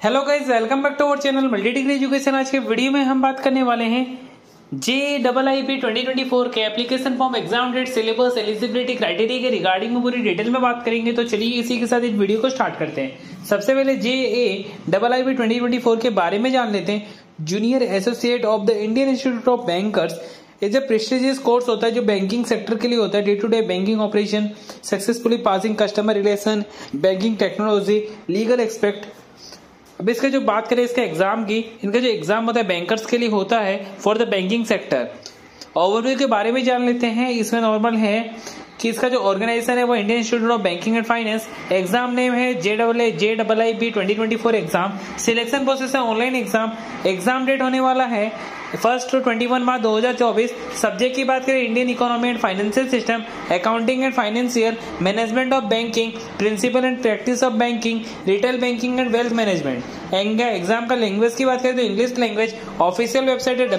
Hello guys, welcome back to our channel multi degree education. आज के video में हम बात करने वाले हैं JEEP 2024 के application form, exam date, syllabus, eligibility criteria के रिगार्डिंग में पूरी डिटेल में बात करेंगे। तो चलिए इसी के साथ इस वीडियो को स्टार्ट करते हैं। सबसे पहले JEEP 2024 के बारे में जान लेते हैं। Junior associate of the Indian institute of bankers is a prestigious course होता है जो बैंकिंग सेक्टर के लिए होता है। Day to day banking operation, successfully passing customer relation, banking technology, legal expect. अब इसका जो बात करें इसका एग्जाम की, इनका जो एग्जाम होता है बैंकर्स के लिए होता है for the banking sector. Overview के बारे में जान लेते हैं। इसमें नॉर्मल है कि इसका जो ऑर्गेनाइजेशन है वो Indian institute of banking and finance. Exam name है JEEP 2024 एग्जाम। सिलेक्शन प्रोसेस है ऑनलाइन एग्जाम। एग्जाम डेट होने वाला है 1 to 21 मार्च 2024। सब्जेक्ट की बात करें Indian economy and financial system, accounting and financial, management of banking, principle and practice of banking, retail banking and wealth management. Exam का language की बात करें तो इंग्लिश लैंग्वेज। ऑफिशियल वेबसाइट है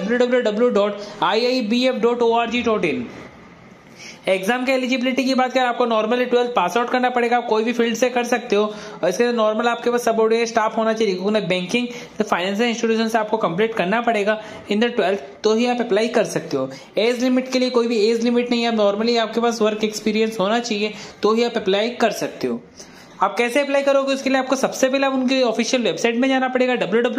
www.iibf.org.in। एग्जाम के एलिजिबिलिटी की बात करें, आपको नॉर्मली 12th पास आउट करना पड़ेगा। कोई भी फील्ड से कर सकते हो और इसके नॉर्मल आपके पास सबऑर्डिनेट स्टाफ होना चाहिए। बैंकिंग फाइनेंशियल इंस्टीट्यूशन से आपको कंप्लीट करना पड़ेगा इन द 12th, तो ही आप अप्लाई कर सकते हो। एज लिमिट के लिए कोई भी एज लिमिट नहीं है। नॉर्मली आपके पास वर्क एक्सपीरियंस होना चाहिए तो ही आप अप्लाई कर सकते हो। आप कैसे अप्लाई करोगे उसके लिए आपको सबसे पहले उनके ऑफिशियल वेबसाइट में जाना पड़ेगा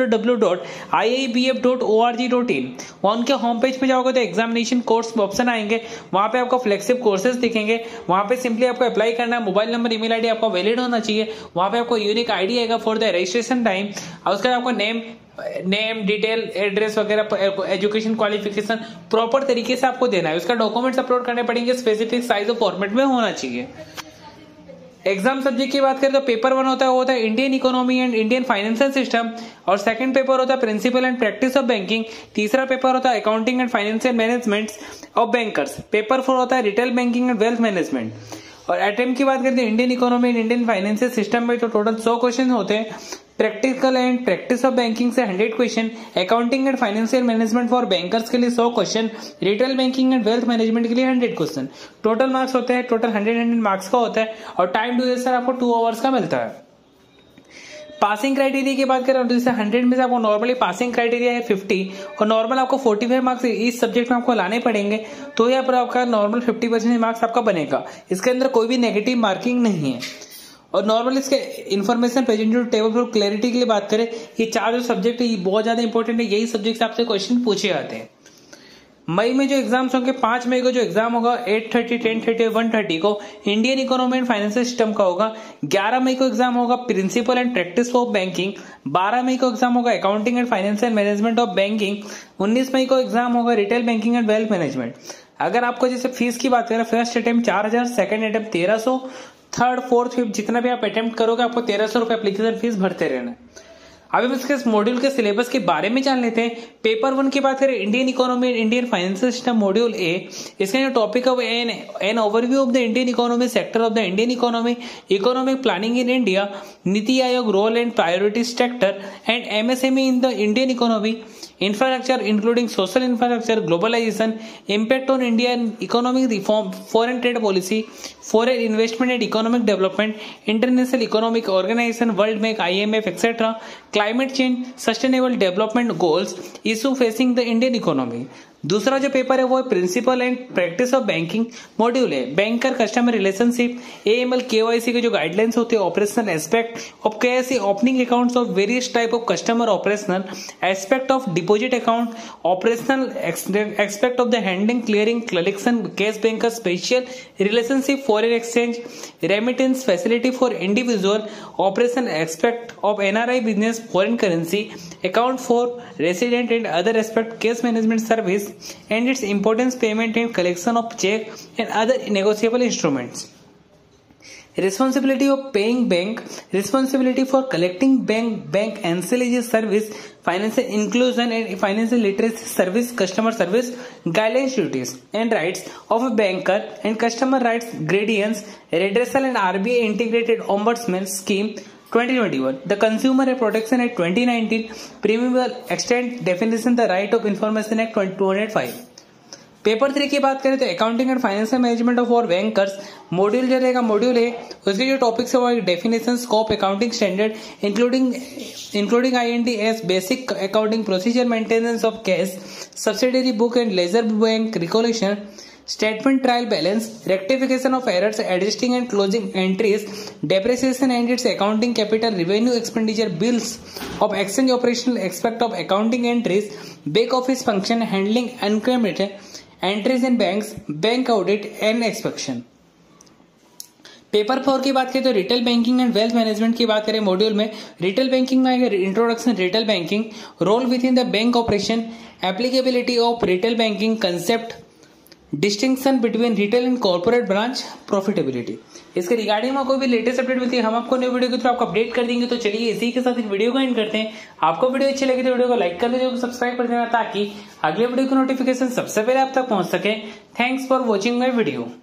www.iibf.org.in। वहां उनके होम पेज में जाओगे तो एग्जामिनेशन कोर्स ऑप्शन आएंगे, वहां पे आपको फ्लेक्सिबल कोर्सेज दिखेंगे। वहां पे सिंपली आपको अप्लाई करना है। मोबाइल नंबर, ईमेल आईडी आपका वैलिड होना चाहिए। वहां पे आपको यूनिक आईडी आएगा फॉर द रजिस्ट्रेशन टाइम। और उसके बाद आपको नेम डिटेल, एड्रेस वगैरह, एजुकेशन क्वालिफिकेशन प्रॉपर तरीके से आपको देना है। उसका डॉक्यूमेंट्स अपलोड करने पड़ेंगे, स्पेसिफिक साइज और फॉर्मेट में होना चाहिए। एग्जाम सब्जेक्ट की बात करें तो पेपर 1 होता है Indian economy and Indian financial system, और सेकंड पेपर होता है principle and practice of banking. तीसरा पेपर होता है accounting and financial management of bankers. Paper 4 होता है retail banking and wealth management. और अटेम्प्ट की बात करते हैं Indian economy and Indian financial system में तो टोटल 100 क्वेश्चन होते हैं। Practical and practice of banking से 100 question, accounting and financial management for bankers के लिए 100 question, retail banking and wealth management के लिए 100 क्वेश्चन। टोटल मार्क्स होते हैं, टोटल 100 मार्क्स का होता है और टाइम ड्यूरेशन आपको 2 आवर्स का मिलता है। पासिंग क्राइटेरिया की बात करें तो जैसे 100 में से आपको नॉर्मली पासिंग क्राइटेरिया है 50 और नॉर्मल आपको 45 मार्क्स इस सब्जेक्ट में आपको लाने पड़ेंगे, तो यहाँ पर आपका नॉर्मल 50% मार्क्स आपका बनेगा। इसके अंदर कोई भी नेगेटिव मार्किंग नहीं है। और नॉर्मल इसके information presented table for clarity के लिए बात करें, ये 4 जो सब्जेक्ट है ये बहुत ज्यादा इंपॉर्टेंट है। यही सब्जेक्ट से आपसे क्वेश्चन पूछे जाते हैं। मई में जो एग्जाम्स होंगे, 5 मई को जो एग्जाम होगा 8:30, 10:30 और 1:30 को Indian economy and financial system का होगा। 11 मई को एग्जाम होगा principle and practice of banking. 12 मई को एग्जाम होगा accounting and financial management of banking. 19 मई को एग्जाम होगा retail banking and wealth management. अगर आपको जैसे फीस की बात करें, first attempt 4000, second attempt 1300, third, fourth, fifth जितना भी आप अटेम्प्ट करोगे आपको 1300 रुपए एप्लीकेशन फीस भरते रहना है। अब हम इसके मॉड्यूल के सिलेबस के बारे में जान लेते हैं। पेपर 1 की बात करें Indian economy and Indian financial system module A. इसका जो टॉपिक है वो an overview of the Indian economy, sector of the Indian economy, economic planning in India, NITI Aayog role and priority sector and MSME in the Indian economy, infrastructure including social infrastructure, globalization, impact on Indian economic reform, foreign trade policy, foreign investment and economic development, international economic organization, World Bank, IMF, etc., climate change, sustainable development goals, issue facing the Indian economy। दूसरा जो paper है वो principle and practice of banking module है। Banker customer relationship, AML KYC के जो guidelines होते हैं, operational aspect of KYC, opening accounts of various type of customer, operational aspect of deposit account, operational aspect of the handling, clearing, collection, cash banker, special relationship, foreign exchange, remittance facility for individual, operational aspect of NRI business, foreign currency, account for resident and other aspect, case management service and its importance, payment and collection of check and other negotiable instruments. Responsibility of paying bank, responsibility for collecting bank ancillary service, financial inclusion and financial literacy service, customer service, guidelines, duties and rights of a banker and customer rights, gradients, redressal and RBI integrated ombudsman scheme 2021, the Consumer Protection Act 2019, Primeval Extent Definition, the Right of Information Act 2005. Paper 3 की बात करें तो accounting and financial management of और bankers module जो रहेगा module है उसके जो टॉपिक्स है वो definition scope accounting standard including IND basic accounting procedure maintenance of cash subsidiary book and ledger bank recollection statement trial balance rectification of errors adjusting and closing entries depreciation and its accounting capital revenue expenditure bills of exchange operational expect of accounting entries back office function handling unclaimed entries in banks bank audit and inspection. Paper 4 की बात करें तो retail banking and wealth management की बात करें module में retail banking में आएगा introduction retail banking role within the bank operation applicability of retail banking concept distinction between retail and corporate branch profitability. इसके रिगार्डिंग में कोई भी लेटेस्ट अपडेट मिलती है हम आपको न्यू वीडियो के थ्रू आपको अपडेट कर देंगे। तो चलिए इसी के साथ इस वीडियो को एंड करते हैं। आपको वीडियो अच्छी लगी तो वीडियो को लाइक कर दीजिए, सब्सक्राइब कर देना ताकि अगले वीडियो की नोटिफिकेशन सबसे पहले आप तक पहुंच सके। Thanks for watching my video.